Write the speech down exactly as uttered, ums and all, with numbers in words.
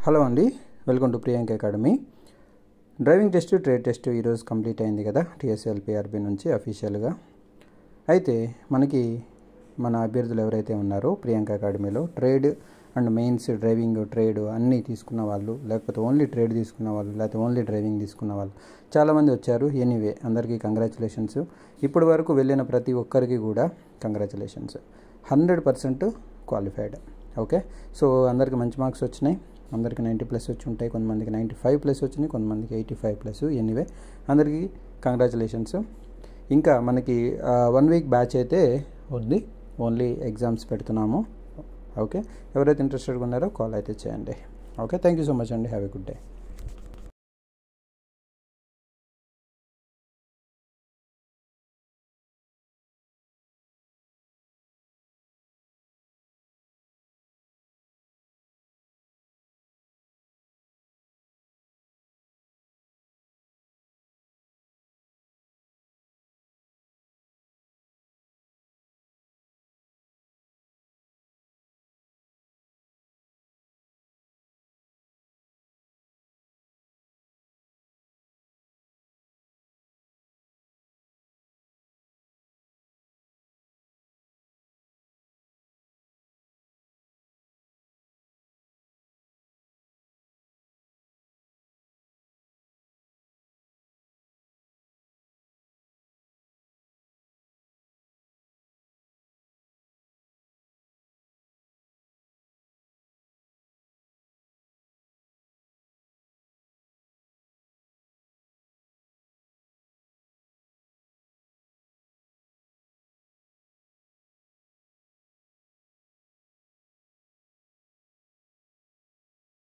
Hello అండి, welcome to Priyanka academy. Driving test trade test ఈరోజు complete అయింది కదా టీఎస్ఎల్పిఆర్బి నుంచి అఫీషియల్గా. అయితే మనకి మన అభ్యర్థులు ఎవరైతే ఉన్నారో ప్రియాంక అకాడమీలో trade and mains driving trade అన్నీ తీసుకున్న వాళ్ళు, లేకపోతే ఓన్లీ ట్రేడ్ తీసుకున్న వాళ్ళు, లేకపోతే ఓన్లీ డ్రైవింగ్ తీసుకున్న వాళ్ళు చాలామంది వచ్చారు. ఎనీవే అందరికీ కంగ్రాచులేషన్స్. ఇప్పటి వరకు వెళ్ళిన ప్రతి ఒక్కరికి కూడా congratulations. Hundred percent qualified. Okay, so అందరికి మంచి మార్క్స్ వచ్చినాయి. అందరికి నైంటీ ప్లస్ వచ్చి ఉంటాయి, కొంతమందికి నైంటీ ఫైవ్ ప్లస్ వచ్చినాయి, కొంతమందికి ఎయిటీ ఫైవ్ ప్లస్. ఎనీవే అందరికీ కంగ్రాచులేషన్స్. ఇంకా మనకి వన్ వీక్ బ్యాచ్ అయితే ఉంది, ఓన్లీ ఎగ్జామ్స్ పెడుతున్నాము. ఓకే, ఎవరైతే ఇంట్రెస్టెడ్గా ఉన్నారో కాల్ అయితే చేయండి. Okay, thank you so much అండి. Have a good day.